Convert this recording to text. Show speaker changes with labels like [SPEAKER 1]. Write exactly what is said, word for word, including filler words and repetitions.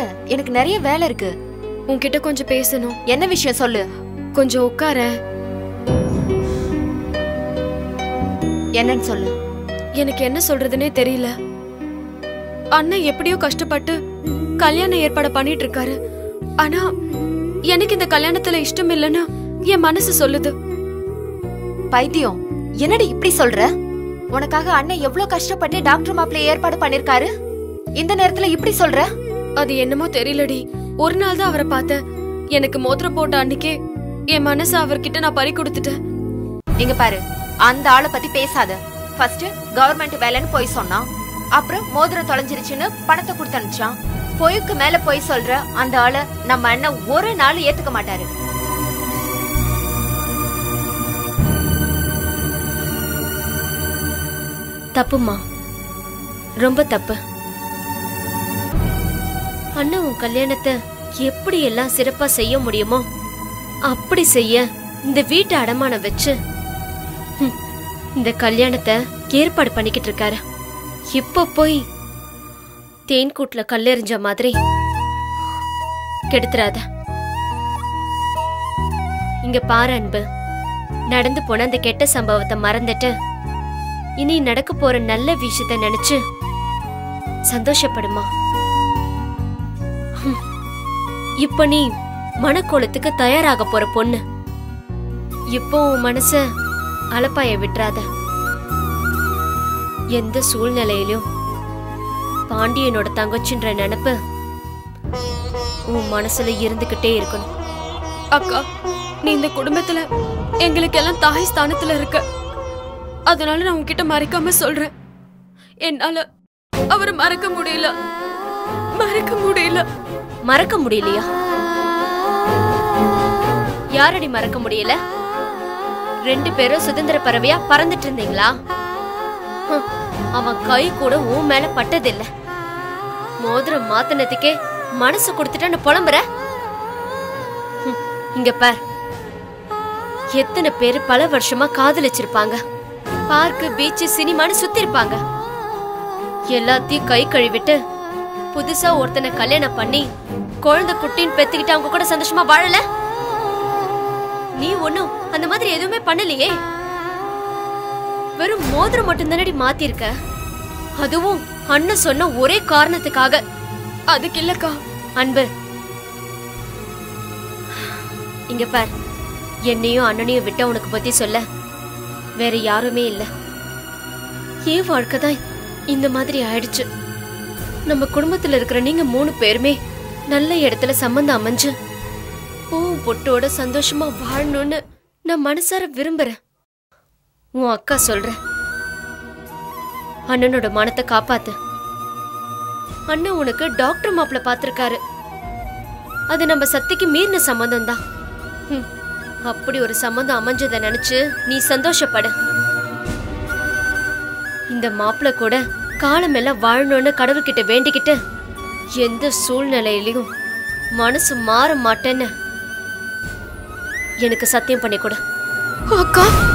[SPEAKER 1] எனக்கு நிறைய வேலை இருக்கு.
[SPEAKER 2] உன்கிட்ட கொஞ்சம் பேசணும்.
[SPEAKER 1] என்ன விஷயம் சொல்லு.
[SPEAKER 2] கொஞ்சம் உட்கார.
[SPEAKER 1] என்னன்னு சொல்லு.
[SPEAKER 2] எனக்கு என்ன சொல்றதுன்னே தெரியல. அண்ணன் எப்படியோ கஷ்டப்பட்டு கல்யாண ஏற்பாடு பண்ணிட்டு இருக்காரு. ஆனா எனக்கு இந்த கல்யாணத்துல இஷ்டம் இல்லைன்னு என் மனசு சொல்லுது.
[SPEAKER 1] பைத்தியம், என்னடி இப்படி சொல்ற? உனக்காக அண்ணன் எவ்வளவு கஷ்டப்பட்டு டாக்டர் மாப்பிள்ளை ஏற்பாடு பண்ணிருக்காரு. இந்த நேரத்துல இப்படி சொல்ற?
[SPEAKER 2] அது என்னமோ தெரியலடி. ஒரு நாள் தான் அவரை பார்த்தேன். எனக்கு மோதிரம் போட்ட அன்னைக்கே என் மனசு அவர்கிட்ட நான் பறி கொடுத்துட்டேன்.
[SPEAKER 1] இங்க பாரு, அந்த ஆளை பத்தி பேசாத. ஃபர்ஸ்ட் கவர்மெண்ட் வேலைன்னு போய் சொன்னான். அப்புறம் மோதிரம் தொலைஞ்சிருச்சுன்னு பணத்தை கொடுத்து அனுப்பிச்சான். பொய்க்கு மேல போய் சொல்ற அந்த ஆளை நம்ம அண்ணன் ஒரு நாள் ஏத்துக்க மாட்டாரு.
[SPEAKER 3] தப்புமா, ரொம்ப தப்பு. அண்ணன் உன் கல்யாணத்தை எப்படி எல்லாம் சிறப்பா செய்ய முடியுமோ அப்படி செய்ய இந்த வீட்டை அடமானம் வச்சு இந்த கல்யாணத்தை ஏற்பாடு பண்ணிக்கிட்டு இருக்காரு. இப்ப போய் தேன்கூட்ல கல்லெறிஞ்ச மாதிரி கெடுத்துறாத. இங்க பாரு அன்பு, நடந்து போன அந்த கெட்ட சம்பவத்தை மறந்துட்டு இனி நடக்க போற நல்ல விஷயத்தை நினைச்சு சந்தோஷப்படுமா. இப்ப நீ மனக்கோலத்துக்கு தயாராக போற பொண்ணு. இப்போ உன் மனச அலப்பாய விட்டுறாத. எந்த சூழ்நிலையிலும் பாண்டியனோட தங்கச்சின்ற நினைப்பு உன் மனசுல இருந்துகிட்டே இருக்கணும்.
[SPEAKER 2] அக்கா, நீ இந்த குடும்பத்துல எங்களுக்கு எல்லாம் தாய் ஸ்தானத்துல இருக்க. அதனால நான் உன்கிட்ட மறைக்காம சொல்றேன். என்னால அவரை மறக்க முடியல. மறக்க முடியல.
[SPEAKER 3] மறக்க முடியலையா? யாரடி மறக்க முடியல? ரெண்டு பேரும் சுதந்திர பறவையா பறந்துட்டு இருந்தீங்களா? அவன் கை கூட உன் மேல பட்டதில்ல. மோதிரம் மாத்தினதுக்கே மனசு கொடுத்துட்டு புலம்புற. இங்க பார், எத்தனை பேரு பல வருஷமா காதலிச்சிருப்பாங்க. பார்க்கு, பீச்சு, சினிமான்னு சுத்தி இருப்பாங்க. எல்லாத்தையும் கை கழுவிட்டு புதுசா ஒருத்தனை கல்யாணம் பண்ணி குழந்தை குட்டின்னு பெத்துக்கிட்டு அவங்க கூட சந்தோஷமா வாழல. நீ ஒண்ணும் அந்த மாதிரி எதுவுமே பண்ணலையே. வெறும் மோதிரம் மட்டும் தானடி மாத்திருக்க. அதுவும் அண்ணன் சொன்ன ஒரே காரணத்துக்காக.
[SPEAKER 2] அதுக்கு இல்லக்கா.
[SPEAKER 3] அன்பு, இங்க பார், என்னையும் அண்ணனையும் விட்ட உனக்கு பத்தி சொல்ல வேற யாருமே இல்ல. ஏன் வாழ்க்கைதான் இந்த மாதிரி ஆயிடுச்சு. நம்ம குடும்பத்துல இருக்கிற நீங்க மூணு பேருமே நல்ல இடத்துல சம்பந்தம் அமைஞ்சு பூவும் பொட்டோட சந்தோஷமா வாழணும்னு நான் மனசார விரும்புறேன். உன் அக்கா சொல்ற, அண்ணனோட மனத்தை காப்பாத்து. அண்ணன் உனக்கு டாக்டர் மாப்பிள்ள பாத்திருக்காரு. அது நம்ம சக்திக்கு மீறின சம்பந்தம் தான். அப்படி ஒரு சம்பந்தம் அமைஞ்சதை நினைச்சு நீ சந்தோஷப்பட. இந்த மாப்பிள்ள கூட காலமெல்லாம் வாழணும்னு கடவுள்கிட்ட வேண்டிக்கிட்டு எந்த சூழ்நிலையிலையும் மனசு மாற மாட்டேன்னு எனக்கு சத்தியம் பண்ணி கொடு.
[SPEAKER 2] அக்கா.